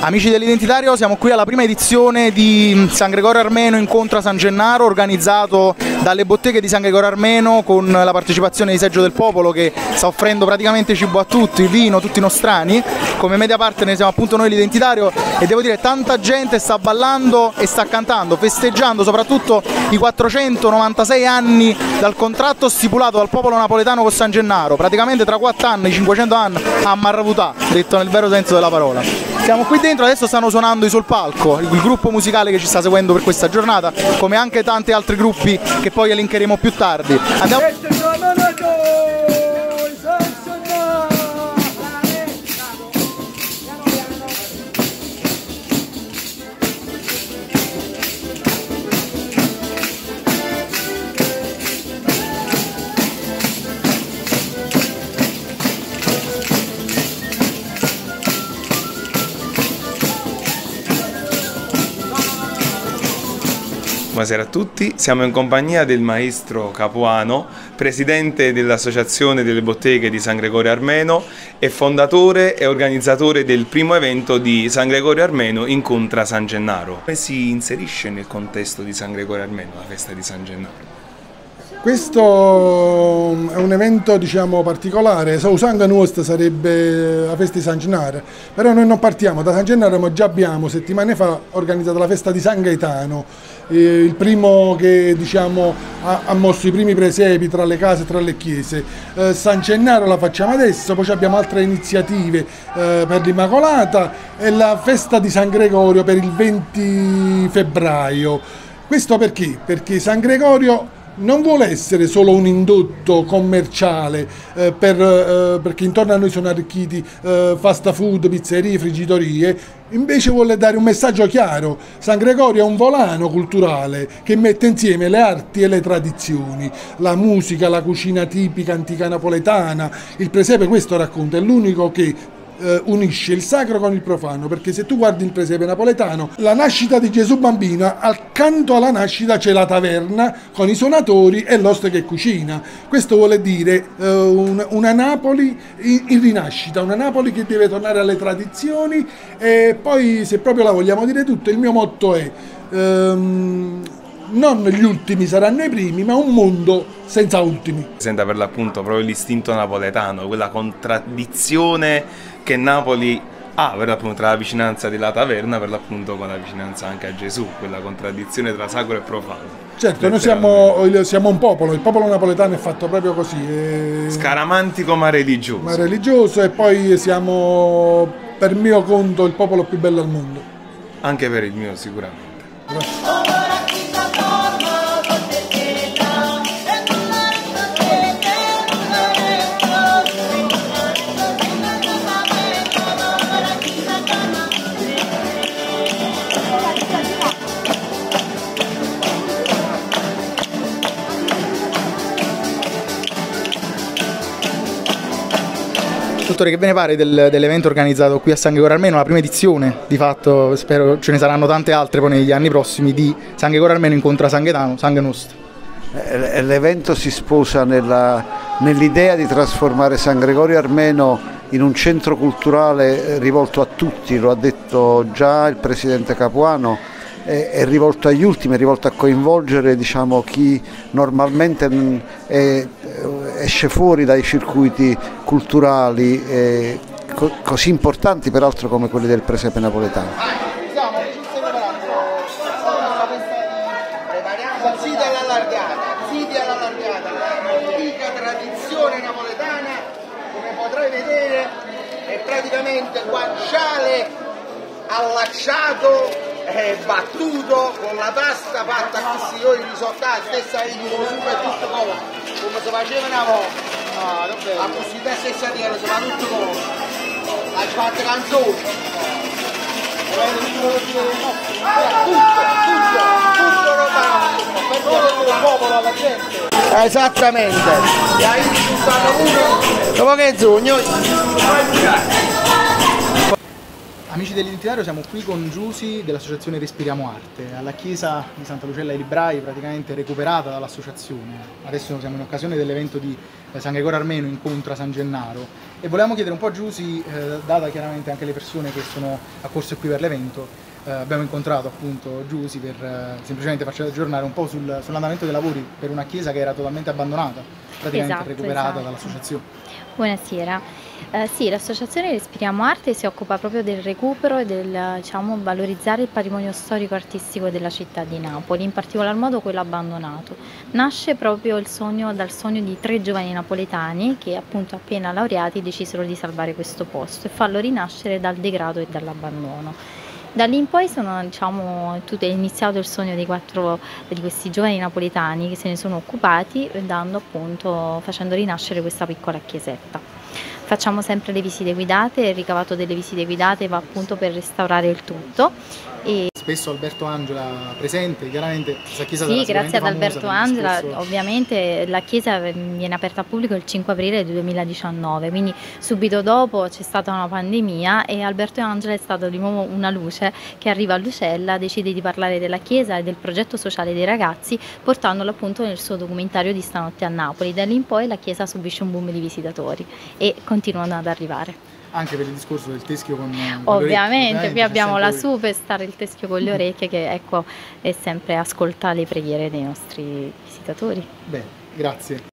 Amici dell'Identitario, siamo qui alla prima edizione di San Gregorio Armeno incontra San Gennaro, organizzato dalle botteghe di San Gregorio Armeno con la partecipazione di Seggio del Popolo, che sta offrendo praticamente cibo a tutti, vino, tutti nostrani. Come media partner siamo appunto noi l'Identitario e devo dire tanta gente sta ballando e sta cantando, festeggiando soprattutto i 496 anni dal contratto stipulato dal popolo napoletano con San Gennaro, praticamente tra 4 anni, 500 anni a Marravutà, detto nel vero senso della parola. Siamo qui dentro, adesso stanno suonando i Sul Palco, il gruppo musicale che ci sta seguendo per questa giornata, come anche tanti altri gruppi che poi elencheremo più tardi. Andiamo... Buonasera a tutti, siamo in compagnia del maestro Capuano, presidente dell'Associazione delle Botteghe di San Gregorio Armeno e fondatore e organizzatore del primo evento di San Gregorio Armeno incontra San Gennaro. Come si inserisce nel contesto di San Gregorio Armeno la festa di San Gennaro? Questo è un evento, diciamo, particolare. Sausanga nostra sarebbe la festa di San Gennaro, però noi non partiamo da San Gennaro, ma già abbiamo settimane fa organizzato la festa di San Gaetano, il primo che, diciamo, ha mosso i primi presepi tra le case e tra le chiese. San Gennaro la facciamo adesso, poi abbiamo altre iniziative per l'Immacolata e la festa di San Gregorio per il 20 febbraio. Questo perché? Perché San Gregorio non vuole essere solo un indotto commerciale perché intorno a noi sono arricchiti fast food, pizzerie, frigitorie, invece vuole dare un messaggio chiaro. San Gregorio è un volano culturale che mette insieme le arti e le tradizioni, la musica, la cucina tipica antica napoletana. Il presepe questo racconta, è l'unico che unisce il sacro con il profano, perché se tu guardi il presepe napoletano, la nascita di Gesù bambino, accanto alla nascita c'è la taverna con i suonatori e l'oste che cucina. Questo vuole dire una Napoli in rinascita, una Napoli che deve tornare alle tradizioni. E poi, se proprio la vogliamo dire tutta, il mio motto è non gli ultimi saranno i primi, ma un mondo senza ultimi. Senta per l'appunto proprio l'istinto napoletano, quella contraddizione che Napoli ha per l'appunto tra la vicinanza della taverna, per l'appunto con la vicinanza anche a Gesù, quella contraddizione tra sacro e profano. Certo, noi siamo un popolo, il popolo napoletano è fatto proprio così. Scaramantico ma religioso. Ma religioso, e poi siamo, per mio conto, il popolo più bello al mondo. Anche per il mio sicuramente. Grazie. Dottore, che ve ne pare dell'evento organizzato qui a San Gregorio Armeno, la prima edizione, di fatto spero ce ne saranno tante altre poi negli anni prossimi, di San Gregorio Armeno incontra San Gaetano, San Nostro? L'evento si sposa nell'idea di trasformare San Gregorio Armeno in un centro culturale rivolto a tutti, lo ha detto già il presidente Capuano, è rivolto agli ultimi, è rivolto a coinvolgere, diciamo, chi normalmente esce fuori dai circuiti culturali così importanti peraltro come quelli del presepe napoletano. Ziti all'allargata, l'antica tradizione napoletana, come potrai vedere, è praticamente guanciale allacciato, battuto con la pasta fatta così, io il risotto stessa e tutto come si faceva una volta, a così da stessa terra si fa tutto come hai fatto canzoni, tutto roba del popolo alla gente. Esattamente, e hai risultato uno dopo che sogno. Amici dell'Identitario, siamo qui con Giusy dell'associazione Respiriamo Arte, alla chiesa di Santa Lucella ai Librai, praticamente recuperata dall'associazione. Adesso siamo in occasione dell'evento di San Gregorio Armeno incontra San Gennaro e volevamo chiedere un po' a Giusy, data chiaramente anche le persone che sono accorse qui per l'evento, abbiamo incontrato appunto Giusy per semplicemente farci aggiornare un po' sull'andamento dei lavori per una chiesa che era totalmente abbandonata, praticamente recuperata dall'associazione. Buonasera. Sì, l'associazione Respiriamo Arte si occupa proprio del recupero e del valorizzare il patrimonio storico-artistico della città di Napoli, in particolar modo quello abbandonato. Nasce proprio dal sogno di 3 giovani napoletani che appunto appena laureati decisero di salvare questo posto e farlo rinascere dal degrado e dall'abbandono. Da lì in poi è iniziato il sogno di 4 di questi giovani napoletani che se ne sono occupati facendo rinascere questa piccola chiesetta. Facciamo sempre le visite guidate, il ricavato delle visite guidate va appunto per restaurare il tutto. Spesso Alberto Angela presente, chiaramente questa chiesa sì, grazie ad Alberto Angela, ovviamente la chiesa viene aperta al pubblico il 5 aprile del 2019, quindi subito dopo c'è stata una pandemia e Alberto Angela è stato di nuovo una luce che arriva a Lucella, decide di parlare della chiesa e del progetto sociale dei ragazzi, portandolo appunto nel suo documentario di Stanotte a Napoli. Da lì in poi la chiesa subisce un boom di visitatori e continuano ad arrivare. Anche per il discorso del teschio con ovviamente, qui abbiamo la superstar, il teschio con le orecchie che ecco è sempre ascolta le preghiere dei nostri visitatori. Bene, grazie.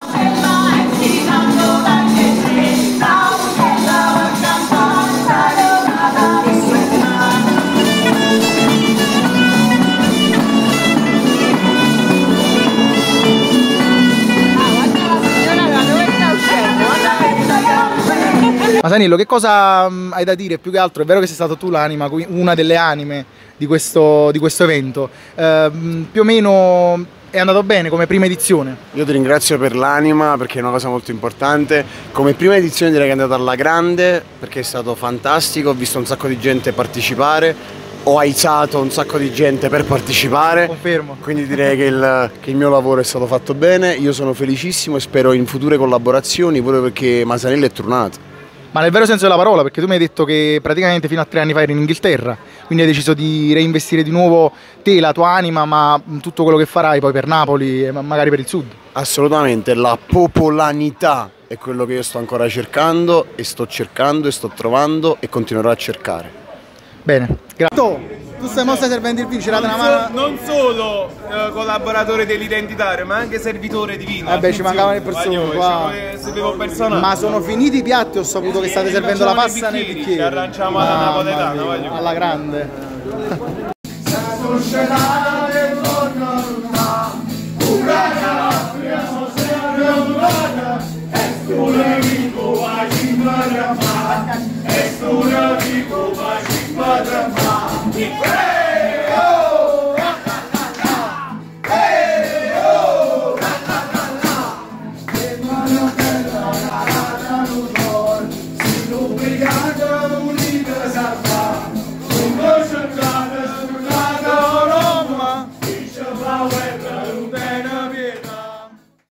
Masanillo, che cosa hai da dire? Più che altro è vero che sei stato tu l'anima, una delle anime di questo evento, più o meno è andato bene come prima edizione? Io ti ringrazio per l'anima perché è una cosa molto importante, come prima edizione direi che è andata alla grande perché è stato fantastico, ho visto un sacco di gente partecipare, ho aizato un sacco di gente per partecipare. Confermo. Quindi direi che il mio lavoro è stato fatto bene, io sono felicissimo e spero in future collaborazioni proprio perché Masanello è tornato. Ma nel vero senso della parola, perché tu mi hai detto che praticamente fino a 3 anni fa eri in Inghilterra, quindi hai deciso di reinvestire di nuovo te, la tua anima, ma tutto quello che farai poi per Napoli e magari per il sud. Assolutamente, la popolanità è quello che io sto ancora cercando e sto trovando e continuerò a cercare. Bene, grazie. Tu stai servendo il vino, ci date una mano? Non solo collaboratore dell'Identitario, ma anche servitore di vino. Vabbè, ci mancavano le persone qua. Ma sono finiti i piatti, ho saputo che state servendo la pasta nei bicchieri. Ci arrangiamo alla napoletana, alla grande.